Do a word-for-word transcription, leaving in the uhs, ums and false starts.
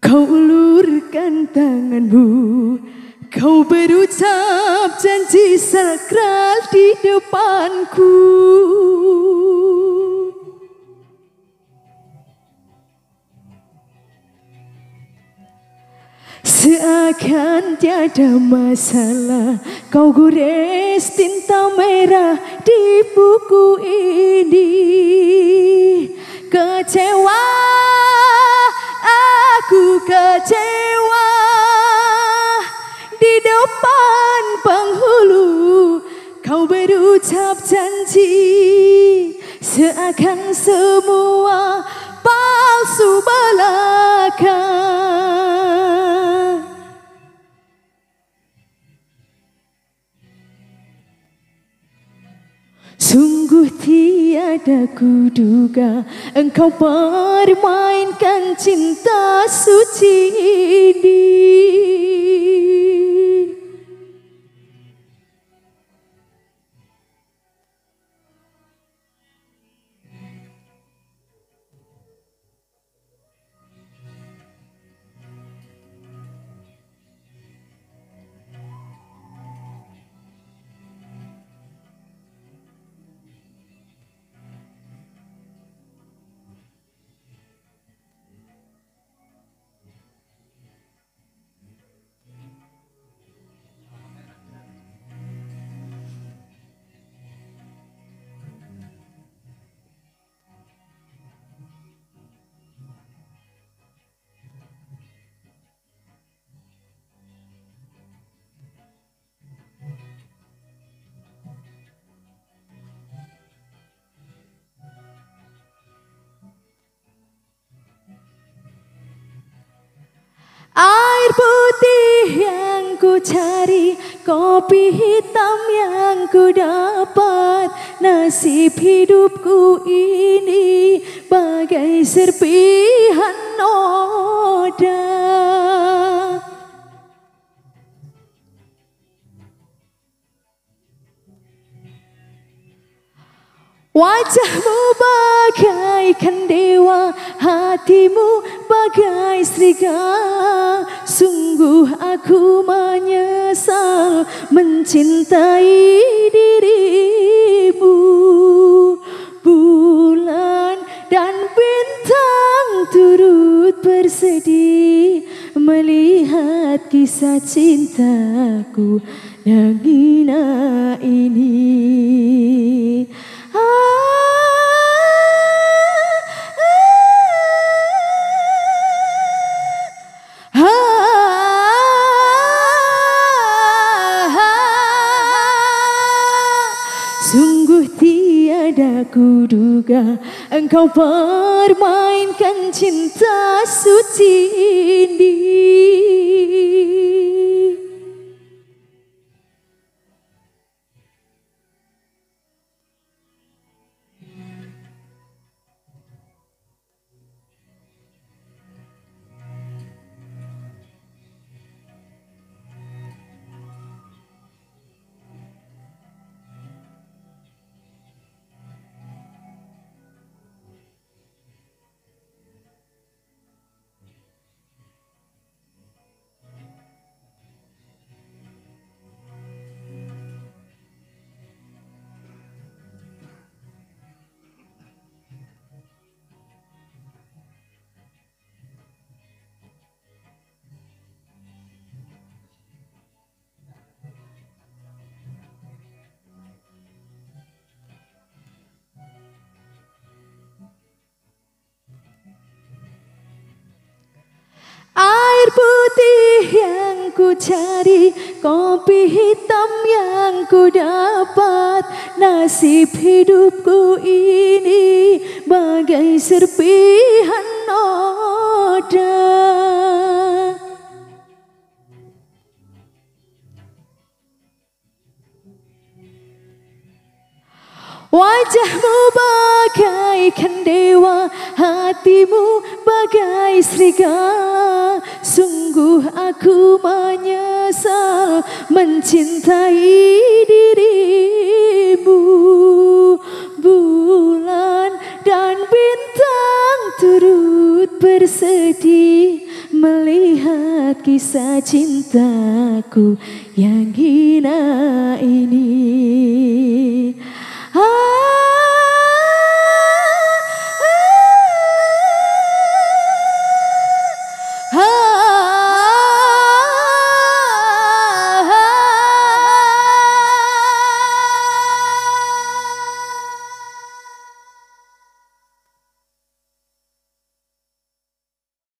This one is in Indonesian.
Kau ulurkan tanganmu, kau berucap janji sakral di depanku. Seakan tiada masalah, kau gores tinta merah di buku ini. Kecewa, aku kecewa. Di depan penghulu kau berucap janji, seakan semua palsu belaka. Sungguh tiada kuduga engkau permainkan cinta suci ini. Air putih yang ku cari, kopi hitam yang ku dapat. Nasib hidupku ini bagai serpihan noda. Wajahmu bagaikan dewa, hatimu bagai serigala. Sungguh aku menyesal mencintai dirimu. Bulan dan bintang turut bersedih melihat kisah cintaku yang hina ini. Sungguh tiada kuduga engkau permainkan cinta suci ini. Air putih yang ku cari, kopi hitam yang ku dapat. Nasib hidupku ini bagai serpihan noda. Wajahmu bagaikan dewa, hatimu bagai serigala. Sungguh aku menyesal mencintai dirimu. Bulan dan bintang turut bersedih melihat mengingat kisah cintaku yang hina ini.